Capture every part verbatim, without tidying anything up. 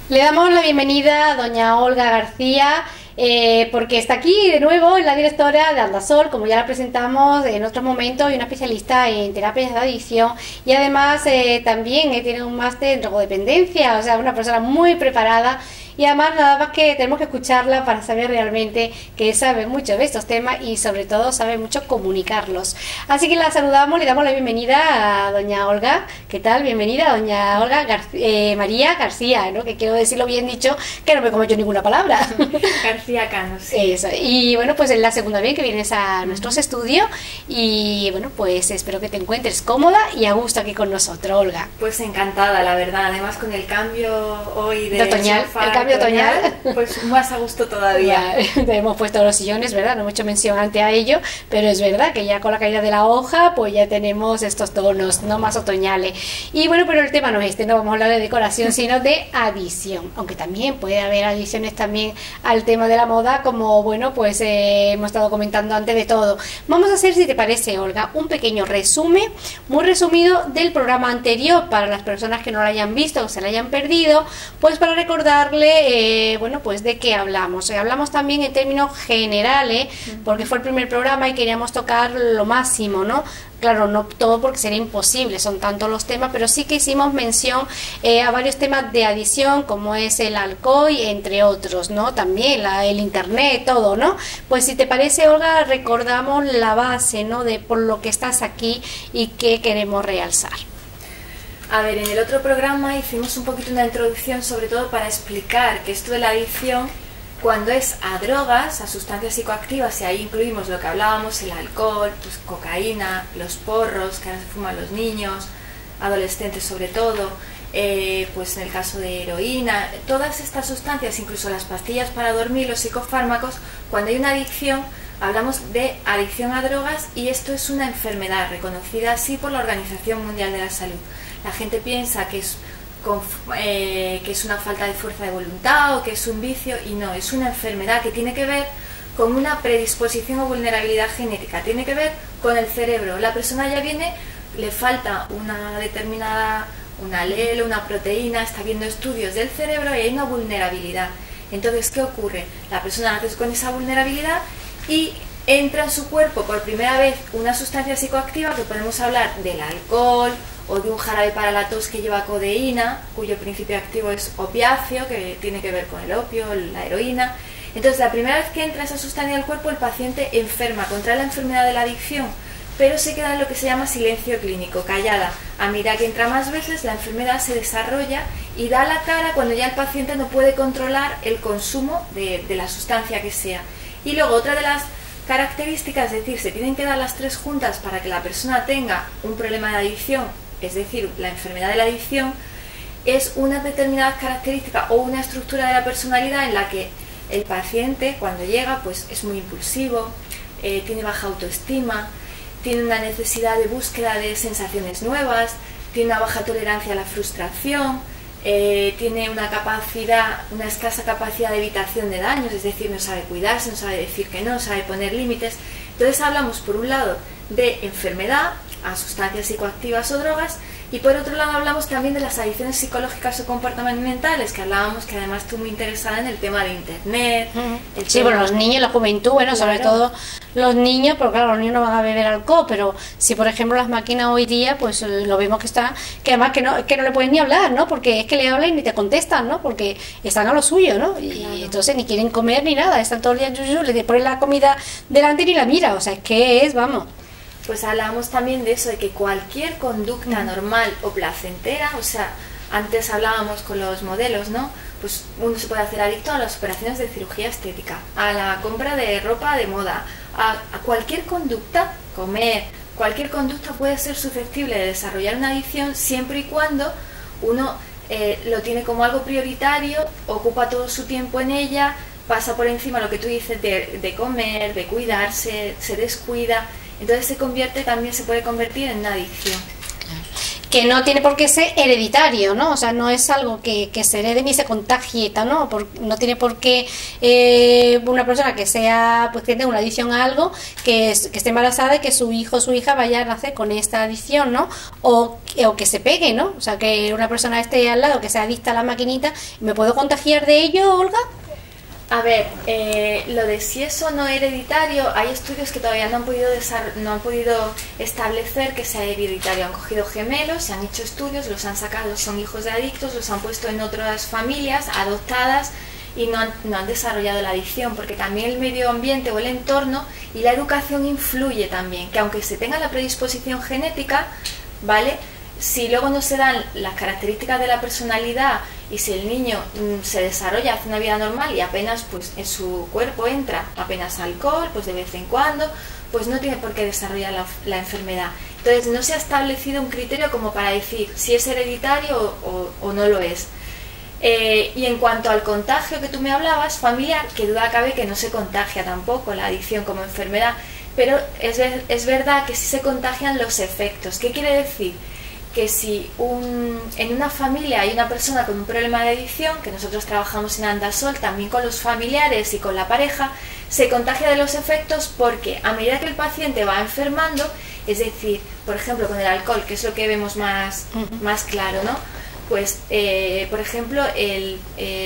Le damos la bienvenida a doña Olga García, eh, porque está aquí de nuevo, es la directora de Aldasol, como ya la presentamos en otros momentos, y una especialista en terapias de adicción, y además eh, también eh, tiene un máster en drogodependencia, o sea, una persona muy preparada. Y además nada más que tenemos que escucharla para saber realmente que sabe mucho de estos temas y sobre todo sabe mucho comunicarlos. Así que la saludamos, le damos la bienvenida a doña Olga. ¿Qué tal? Bienvenida doña Olga Gar eh, María García, ¿no? Que quiero decirlo bien dicho, que no me como yo ninguna palabra. García Cano, sí. Eso. Y bueno, pues es la segunda vez que vienes a nuestros estudios y bueno, pues espero que te encuentres cómoda y a gusto aquí con nosotros, Olga. Pues encantada, la verdad. Además con el cambio hoy de, de otoñal, sofá, el cambio otoñal, pues más a gusto todavía. Ya, te hemos puesto los sillones, ¿verdad? No hemos hecho mención antes a ello, pero es verdad que ya con la caída de la hoja, pues ya tenemos estos tonos, no más otoñales. Y bueno, pero el tema no es este, no vamos a hablar de decoración, sino de adición, aunque también puede haber adiciones también al tema de la moda, como bueno, pues eh, hemos estado comentando antes de todo. Vamos a hacer, si te parece, Olga, un pequeño resumen, muy resumido del programa anterior, para las personas que no lo hayan visto o se lo hayan perdido, pues para recordarle Eh, bueno, pues de qué hablamos. Eh, hablamos también en términos generales, porque fue el primer programa y queríamos tocar lo máximo, ¿no? Claro, no todo porque sería imposible, son tantos los temas, pero sí que hicimos mención eh, a varios temas de adición, como es el alcohol, y entre otros, ¿no? También la, el internet, todo, ¿no? Pues si te parece, Olga, recordamos la base, ¿no? De por lo que estás aquí y qué queremos realzar. A ver, en el otro programa hicimos un poquito una introducción, sobre todo para explicar que esto de la adicción, cuando es a drogas, a sustancias psicoactivas, y ahí incluimos lo que hablábamos, el alcohol, pues cocaína, los porros que ahora se fuman los niños, adolescentes sobre todo, eh, pues en el caso de heroína, todas estas sustancias, incluso las pastillas para dormir, los psicofármacos, cuando hay una adicción, hablamos de adicción a drogas, y esto es una enfermedad reconocida así por la Organización Mundial de la Salud. La gente piensa que es, con, eh, que es una falta de fuerza de voluntad o que es un vicio, y no, es una enfermedad que tiene que ver con una predisposición o vulnerabilidad genética, tiene que ver con el cerebro. La persona ya viene, le falta una determinada, un alelo, una proteína, está viendo estudios del cerebro y hay una vulnerabilidad. Entonces, ¿qué ocurre? La persona nace con esa vulnerabilidad y entra en su cuerpo por primera vez una sustancia psicoactiva, que podemos hablar del alcohol o de un jarabe para la tos que lleva codeína, cuyo principio activo es opiáceo, que tiene que ver con el opio, la heroína. Entonces, la primera vez que entra esa sustancia al cuerpo, el paciente enferma, contrae la enfermedad de la adicción, pero se queda en lo que se llama silencio clínico, callada. A medida que entra más veces, la enfermedad se desarrolla y da la cara cuando ya el paciente no puede controlar el consumo de, de la sustancia que sea. Y luego, otra de las características, es decir, se tienen que dar las tres juntas para que la persona tenga un problema de adicción, es decir, la enfermedad de la adicción, es una determinada característica o una estructura de la personalidad en la que el paciente, cuando llega, pues es muy impulsivo, eh, tiene baja autoestima, tiene una necesidad de búsqueda de sensaciones nuevas, tiene una baja tolerancia a la frustración, eh, tiene una capacidad, una escasa capacidad de evitación de daños, es decir, no sabe cuidarse, no sabe decir que no, no sabe poner límites. Entonces hablamos, por un lado, de enfermedad a sustancias psicoactivas o drogas, y por otro lado hablamos también de las adicciones psicológicas o comportamentales, que hablábamos, que además estuvo muy interesada en el tema de internet. Uh-huh. el sí, tema... bueno, los niños, la juventud, bueno, claro. Sobre todo los niños, porque claro, los niños no van a beber alcohol, pero si por ejemplo las máquinas hoy día, pues lo vemos que están, que además que no, que no le pueden ni hablar, ¿no? Porque es que le hablan y ni te contestan, ¿no? Porque están a lo suyo, ¿no? Y claro. Entonces ni quieren comer ni nada, están todo el día en yuyu, le ponen la comida delante y ni la mira, o sea, es que es, vamos... Pues hablamos también de eso, de que cualquier conducta mm. normal o placentera, o sea, antes hablábamos con los modelos, ¿no? Pues uno se puede hacer adicto a las operaciones de cirugía estética, a la compra de ropa de moda, a, a cualquier conducta, comer, cualquier conducta puede ser susceptible de desarrollar una adicción siempre y cuando uno eh, lo tiene como algo prioritario, ocupa todo su tiempo en ella, pasa por encima lo que tú dices de, de comer, de cuidarse, se descuida. Entonces se convierte, también se puede convertir en una adicción. que no tiene por qué ser hereditario, ¿no? O sea, no es algo que, que se herede ni se contagie, ¿no? Por, no tiene por qué eh, una persona que sea, pues que tenga una adicción a algo, que, es, que esté embarazada y que su hijo o su hija vaya a nacer con esta adicción, ¿no? O, o que se pegue, ¿no? O sea, que una persona esté al lado, que sea adicta a la maquinita, ¿me puedo contagiar de ello, Olga? A ver, eh, lo de si es o no hereditario, hay estudios que todavía no han podido no han podido establecer que sea hereditario. Han cogido gemelos, se han hecho estudios, los han sacado, son hijos de adictos, los han puesto en otras familias adoptadas y no han, no han desarrollado la adicción, porque también el medio ambiente o el entorno y la educación influye también, que aunque se tenga la predisposición genética, ¿vale? Si luego no se dan las características de la personalidad y si el niño mmm, se desarrolla, hace una vida normal y apenas pues en su cuerpo entra apenas alcohol, pues de vez en cuando, pues no tiene por qué desarrollar la, la enfermedad. Entonces no se ha establecido un criterio como para decir si es hereditario o, o, o no lo es. Eh, y en cuanto al contagio que tú me hablabas, familiar, que duda cabe que no se contagia tampoco la adicción como enfermedad, pero es, es verdad que sí se contagian los efectos. ¿Qué quiere decir? Que si un, en una familia hay una persona con un problema de adicción, que nosotros trabajamos en Andasol, también con los familiares y con la pareja, se contagia de los efectos porque a medida que el paciente va enfermando, es decir, por ejemplo con el alcohol, que es lo que vemos más, uh-huh. más claro, ¿no? Pues, eh, por ejemplo, el,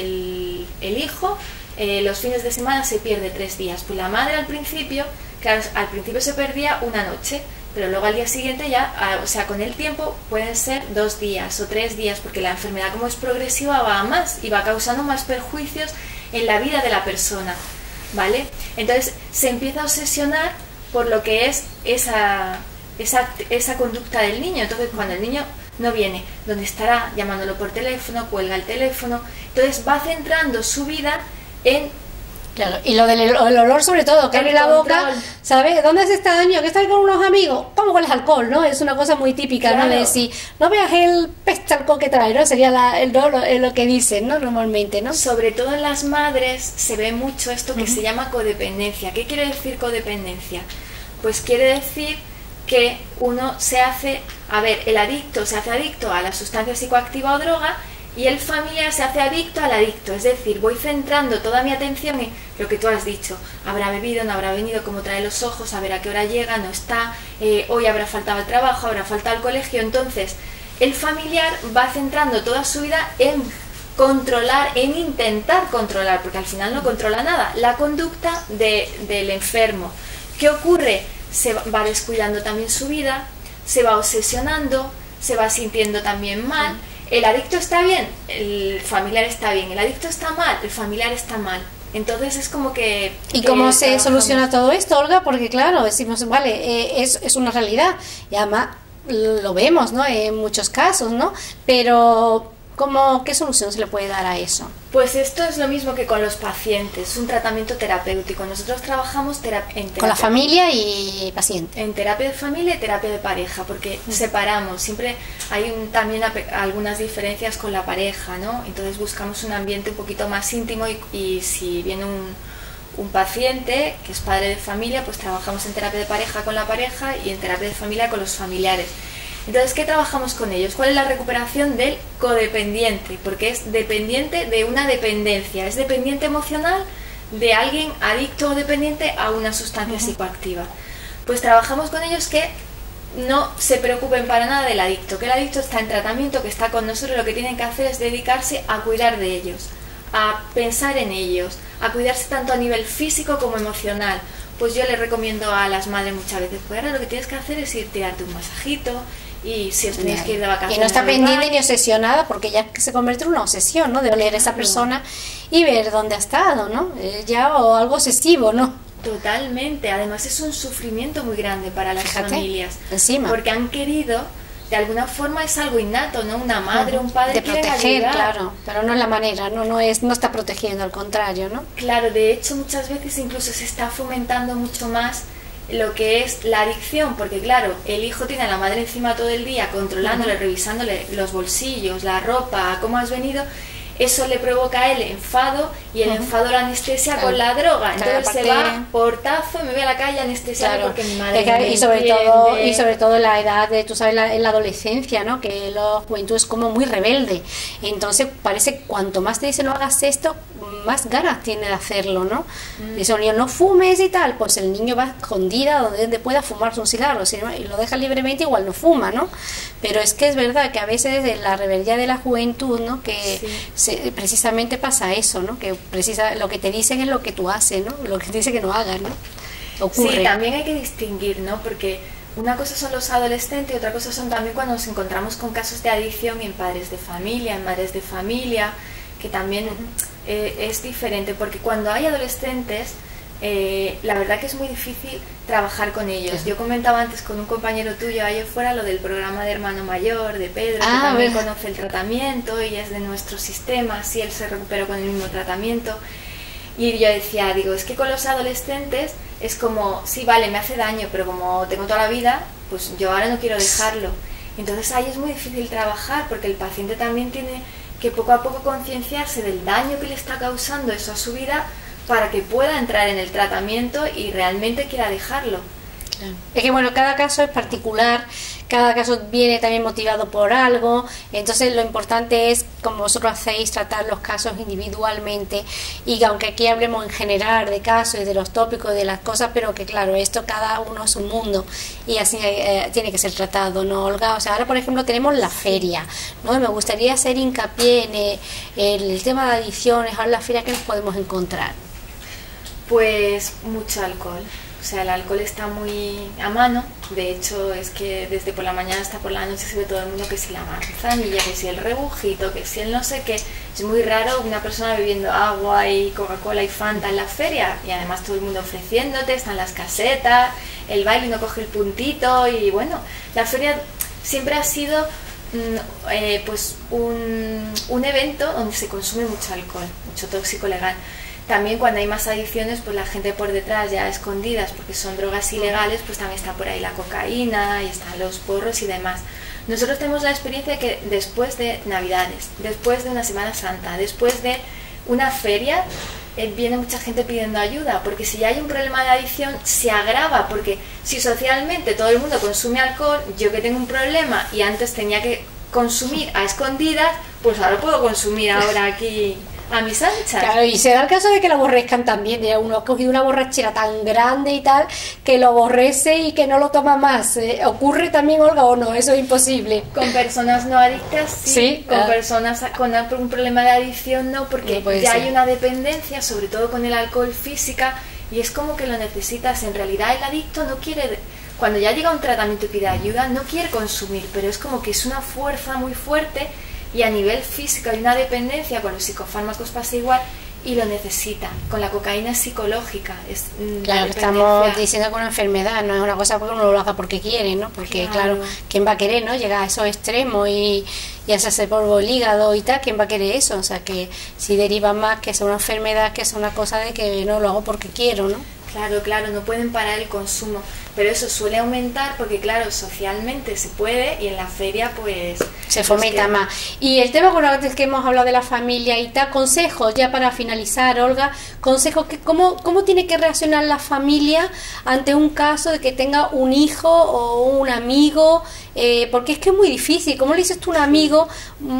el, el hijo eh, los fines de semana se pierde tres días, pues la madre al principio, claro, al principio se perdía una noche, pero luego al día siguiente ya, o sea, con el tiempo pueden ser dos días o tres días, porque la enfermedad como es progresiva va a más y va causando más perjuicios en la vida de la persona, ¿vale? Entonces se empieza a obsesionar por lo que es esa, esa, esa conducta del niño. Entonces cuando el niño no viene, ¿dónde estará? Llamándolo por teléfono, cuelga el teléfono, entonces va centrando su vida en... Claro, y lo del el olor sobre todo, que abre la boca, ¿sabes? ¿Dónde has estado, niño? ¿Que estás con unos amigos? ¿Cómo hueles alcohol, no? Es una cosa muy típica, claro. ¿No? De decir, no veas el peste alcohol que trae, ¿no? Sería la, el, lo, lo que dicen, ¿no? Normalmente, ¿no? Sobre todo en las madres se ve mucho esto que uh-huh. se llama codependencia. ¿Qué quiere decir codependencia? Pues quiere decir que uno se hace, a ver, el adicto se hace adicto a la sustancia psicoactiva o droga, y el familiar se hace adicto al adicto, es decir, voy centrando toda mi atención en lo que tú has dicho, habrá bebido, no habrá venido, cómo trae los ojos, a ver a qué hora llega, no está, eh, hoy habrá faltado el trabajo, habrá faltado el colegio. Entonces el familiar va centrando toda su vida en controlar, en intentar controlar, porque al final no controla nada, la conducta de, del enfermo. ¿Qué ocurre? Se va descuidando también su vida, se va obsesionando, se va sintiendo también mal. El adicto está bien, el familiar está bien. El adicto está mal, el familiar está mal. Entonces es como que... ¿Y que cómo se trabajamos. soluciona todo esto, Olga? Porque claro, decimos, vale, eh, es, es una realidad. Y además lo vemos, ¿no? En muchos casos, ¿no? Pero... ¿Cómo, ¿qué solución se le puede dar a eso? Pues esto es lo mismo que con los pacientes, un tratamiento terapéutico. Nosotros trabajamos tera en terapia. Con la familia y paciente. En terapia de familia y terapia de pareja, porque mm. separamos. Siempre hay un, también algunas diferencias con la pareja, ¿no? Entonces buscamos un ambiente un poquito más íntimo y, y si viene un, un paciente que es padre de familia, pues trabajamos en terapia de pareja con la pareja y en terapia de familia con los familiares. Entonces, ¿qué trabajamos con ellos? ¿Cuál es la recuperación del codependiente? Porque es dependiente de una dependencia, es dependiente emocional de alguien adicto o dependiente a una sustancia uh-huh. psicoactiva. Pues trabajamos con ellos que no se preocupen para nada del adicto, que el adicto está en tratamiento, que está con nosotros, lo que tienen que hacer es dedicarse a cuidar de ellos, a pensar en ellos, a cuidarse tanto a nivel físico como emocional. Pues yo les recomiendo a las madres muchas veces, pues ahora lo que tienes que hacer es ir tirarte un masajito, y si os tenéis que ir de vacaciones. Y no está pendiente ni obsesionada, porque ya se convierte en una obsesión, ¿no? De oler a esa persona y ver dónde ha estado, ¿no? Eh, ya o algo obsesivo, ¿no? Totalmente. Además es un sufrimiento muy grande para las Fíjate, familias. Encima. Porque han querido, de alguna forma es algo innato, ¿no? Una madre, uh-huh. un padre de proteger, ayudar. claro, pero no es la manera, no no es no está protegiendo, al contrario, ¿no? Claro, de hecho muchas veces incluso se está fomentando mucho más lo que es la adicción, porque claro, el hijo tiene a la madre encima todo el día, controlándole, uh-huh. revisándole los bolsillos, la ropa, cómo has venido. eso le provoca a él enfado y el uh-huh. enfado lo anestesia claro. con la droga. Entonces claro, se va portazo y me voy a la calle anestesiado claro. porque mi madre claro, me y sobre entiende. todo y sobre todo en la edad de, tú sabes, la, en la adolescencia, ¿no? Que la juventud es como muy rebelde. Entonces parece que cuanto más te dicen no hagas esto, más ganas tiene de hacerlo, ¿no? Mm. Dice un niño, no fumes y tal, pues el niño va escondida donde, donde pueda fumarse un cigarro, si no, y lo deja libremente, igual no fuma, ¿no? Pero es que es verdad que a veces en la rebeldía de la juventud, ¿no? Que sí. se, precisamente pasa eso, ¿no? Que precisa, lo que te dicen es lo que tú haces, ¿no? Lo que te dicen que no hagas, ¿no? Ocurre. Sí, también hay que distinguir, ¿no? Porque una cosa son los adolescentes y otra cosa son también cuando nos encontramos con casos de adicción en padres de familia, en madres de familia, que también eh, es diferente, porque cuando hay adolescentes, eh, la verdad que es muy difícil trabajar con ellos. Yo comentaba antes con un compañero tuyo allá afuera lo del programa de Hermano Mayor, de Pedro, ah, que también ¿verdad? Conoce el tratamiento y es de nuestro sistema, si él se recuperó con el mismo tratamiento. Y yo decía, digo, es que con los adolescentes es como, sí, vale, me hace daño, pero como tengo toda la vida, pues yo ahora no quiero dejarlo. Entonces ahí es muy difícil trabajar porque el paciente también tiene que poco a poco concienciarse del daño que le está causando eso a su vida para que pueda entrar en el tratamiento y realmente quiera dejarlo. Claro. Es que bueno, cada caso es particular, cada caso viene también motivado por algo, entonces lo importante es, como vosotros hacéis, tratar los casos individualmente, y aunque aquí hablemos en general de casos y de los tópicos y de las cosas, pero que claro, esto cada uno es un mundo y así eh, tiene que ser tratado, ¿no, Olga? O sea, ahora por ejemplo tenemos la feria, ¿no? Y me gustaría hacer hincapié en eh, el tema de adicciones. Ahora en la feria, ¿qué nos podemos encontrar? Pues mucho alcohol. O sea, el alcohol está muy a mano. De hecho, es que desde por la mañana hasta por la noche se ve todo el mundo que si la manzanilla, que si el rebujito, que si el no sé qué. Es muy raro una persona bebiendo agua y Coca-Cola y Fanta en la feria. Y además todo el mundo ofreciéndote, están las casetas, el baile no coge el puntito. Y bueno, la feria siempre ha sido mm, eh, pues un, un evento donde se consume mucho alcohol, mucho tóxico legal. También cuando hay más adicciones, pues la gente por detrás ya escondidas, porque son drogas ilegales, pues también está por ahí la cocaína y están los porros y demás. Nosotros tenemos la experiencia de que después de Navidades, después de una Semana Santa, después de una feria, eh, viene mucha gente pidiendo ayuda, porque si ya hay un problema de adicción, se agrava, porque si socialmente todo el mundo consume alcohol, yo que tengo un problema y antes tenía que consumir a escondidas, pues ahora puedo consumir ahora aquí a mis anchas. Claro, y se da el caso de que lo aborrezcan también, de uno ha cogido una borrachera tan grande y tal, que lo aborrece y que no lo toma más. ¿Eh? ¿Ocurre también, Olga, o no? Eso es imposible. Con personas no adictas, sí. ¿Sí? Con ah. personas con un problema de adicción, no, porque no ya ser. Hay una dependencia, sobre todo con el alcohol física, y es como que lo necesitas. En realidad el adicto no quiere, cuando ya llega a un tratamiento y pide ayuda, no quiere consumir, pero es como que es una fuerza muy fuerte. Y a nivel físico hay una dependencia, con los psicofármacos pasa igual, y lo necesita. Con la cocaína es psicológica. Es, claro, estamos diciendo que una enfermedad, no es una cosa porque uno lo haga porque quiere, ¿no? Porque claro, claro ¿quién va a querer, no? Llegar a esos extremos y, y hacerse polvo el hígado y tal, ¿quién va a querer eso? O sea, que si deriva más que es una enfermedad, que es una cosa de que no lo hago porque quiero, ¿no? Claro, claro, no pueden parar el consumo, pero eso suele aumentar porque, claro, socialmente se puede y en la feria, pues... Se fomenta que... más. Y el tema con el que hemos hablado de la familia y tal, consejos, ya para finalizar, Olga, consejos, que cómo, cómo tiene que reaccionar la familia ante un caso de que tenga un hijo o un amigo, eh, porque es que es muy difícil. ¿Cómo le dices tú a un amigo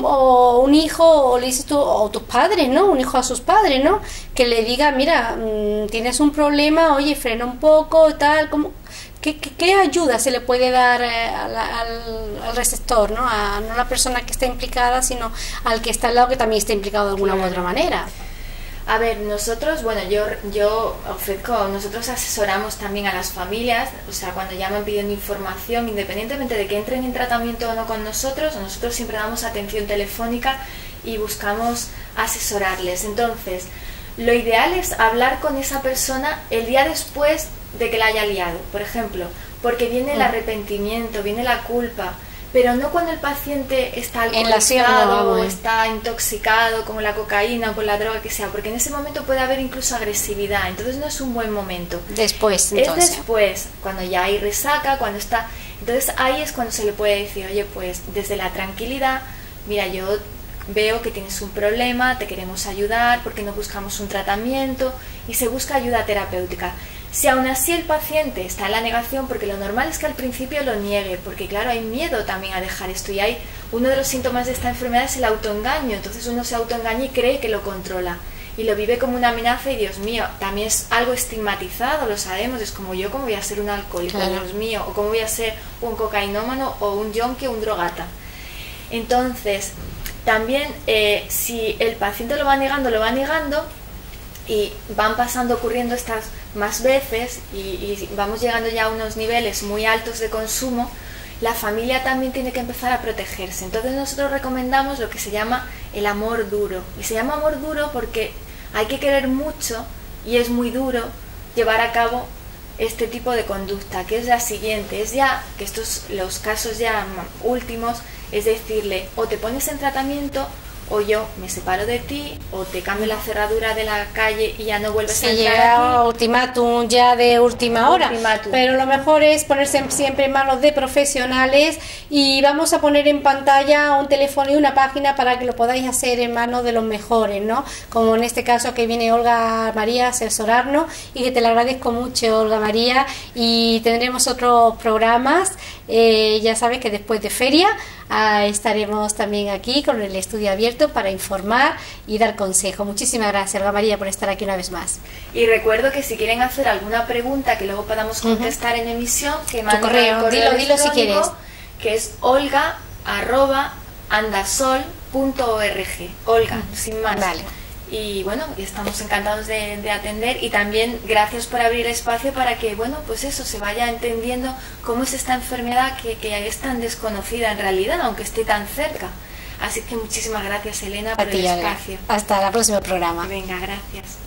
o un hijo, o le dices tú, o tus padres, ¿no? Un hijo a sus padres, ¿no? Que le diga, mira, mmm, tienes un problema, oye, frena un poco, tal, ¿cómo? ¿Qué, qué, ¿Qué ayuda se le puede dar eh, al, al, al receptor, ¿no? A, no a la persona que está implicada, sino al que está al lado, que también está implicado de alguna claro. u otra manera? A ver, nosotros, bueno, yo yo ofrezco, nosotros asesoramos también a las familias, o sea, cuando llaman pidiendo información, independientemente de que entren en tratamiento o no con nosotros, nosotros siempre damos atención telefónica y buscamos asesorarles. Entonces, lo ideal es hablar con esa persona el día después de que la haya liado, por ejemplo, porque viene el arrepentimiento, viene la culpa, pero no cuando el paciente está alcoholizado o está intoxicado con la cocaína o con la droga que sea, porque en ese momento puede haber incluso agresividad, entonces no es un buen momento. Después, entonces. Es después, cuando ya hay resaca, cuando está... Entonces ahí es cuando se le puede decir, oye, pues desde la tranquilidad, mira, yo veo que tienes un problema, te queremos ayudar, ¿por qué no buscamos un tratamiento? Y se busca ayuda terapéutica. Si aún así el paciente está en la negación, porque lo normal es que al principio lo niegue, porque claro, hay miedo también a dejar esto, y hay uno de los síntomas de esta enfermedad es el autoengaño, entonces uno se autoengaña y cree que lo controla, y lo vive como una amenaza, y Dios mío, también es algo estigmatizado, lo sabemos, es como yo, ¿cómo voy a ser un alcohólico? Claro. Dios mío, o cómo voy a ser un cocainómano, o un yonki, o un drogata. Entonces, también eh, si el paciente lo va negando, lo va negando, y van pasando, ocurriendo estas más veces, y, y vamos llegando ya a unos niveles muy altos de consumo, la familia también tiene que empezar a protegerse. Entonces nosotros recomendamos lo que se llama el amor duro, y se llama amor duro porque hay que querer mucho, y es muy duro llevar a cabo este tipo de conducta, que es la siguiente, es ya, que estos los casos ya últimos, es decirle, o te pones en tratamiento, o yo me separo de ti, o te cambio la cerradura de la calle y ya no vuelves sí, a entrar llega aquí. ultimátum ya de última hora, Ultimátum. Pero lo mejor es ponerse siempre en manos de profesionales, y vamos a poner en pantalla un teléfono y una página para que lo podáis hacer en manos de los mejores, ¿no? Como en este caso que viene Olga María a asesorarnos, y que te lo agradezco mucho, Olga María, y tendremos otros programas, eh, ya sabes que después de feria Ah, estaremos también aquí con el estudio abierto para informar y dar consejo. Muchísimas gracias, Olga María, por estar aquí una vez más. Y recuerdo que si quieren hacer alguna pregunta que luego podamos contestar uh-huh. en emisión, que manden tu correo, correo dilo, dilo si quieres, que es olga arroba andasol punto org. Olga, uh-huh. sin más. Vale. Y bueno, estamos encantados de, de atender, y también gracias por abrir espacio para que, bueno, pues eso, se vaya entendiendo cómo es esta enfermedad que, que es tan desconocida en realidad, aunque esté tan cerca. Así que muchísimas gracias, Elena, por el espacio. Hasta el próximo programa. Venga, gracias.